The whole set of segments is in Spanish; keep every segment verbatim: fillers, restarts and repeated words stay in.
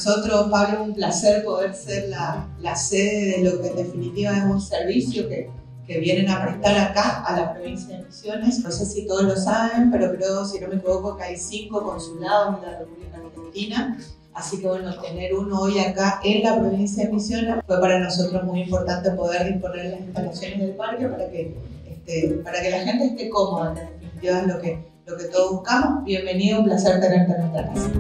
nosotros, Pablo, es un placer poder ser la, la sede de lo que en definitiva es un servicio que, que vienen a prestar acá a la provincia de Misiones. No sé si todos lo saben, pero creo, si no me equivoco, que hay cinco consulados en la República Argentina. Así que bueno, tener uno hoy acá en la provincia de Misiones fue para nosotros muy importante poder disponer las instalaciones del parque para que, este, para que la gente esté cómoda. En definitiva es lo que, lo que todos buscamos. Bienvenido, un placer tenerte en nuestra casa.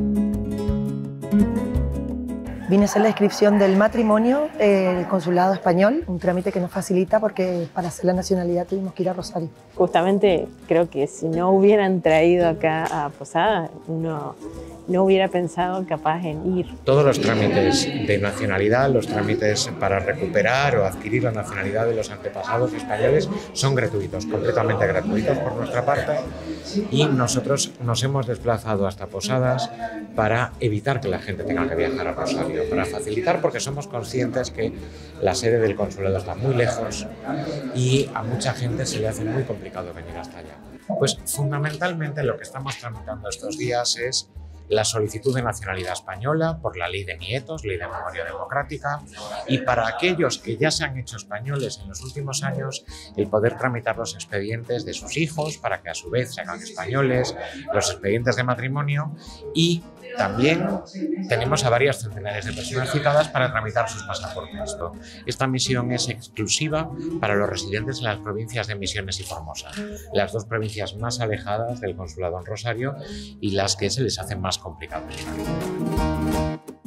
Vine a hacer la inscripción del matrimonio del eh, consulado español, un trámite que nos facilita porque para hacer la nacionalidad tuvimos que ir a Rosario. Justamente creo que si no hubieran traído acá a Posada, uno no hubiera pensado capaz en ir. Todos los trámites de nacionalidad, los trámites para recuperar o adquirir la nacionalidad de los antepasados españoles son gratuitos, completamente gratuitos por nuestra parte, y nosotros nos hemos desplazado hasta Posadas para evitar que la gente tenga que viajar a Rosario, para facilitar, porque somos conscientes que la sede del consulado está muy lejos y a mucha gente se le hace muy complicado venir hasta allá. Pues fundamentalmente lo que estamos tramitando estos días es la solicitud de nacionalidad española por la ley de nietos, ley de memoria democrática, y para aquellos que ya se han hecho españoles en los últimos años, el poder tramitar los expedientes de sus hijos para que a su vez se hagan españoles, los expedientes de matrimonio, y también tenemos a varias centenares de personas citadas para tramitar sus pasaportes. Esta misión es exclusiva para los residentes en las provincias de Misiones y Formosa, las dos provincias más alejadas del consulado en Rosario y las que se les hace más complicado.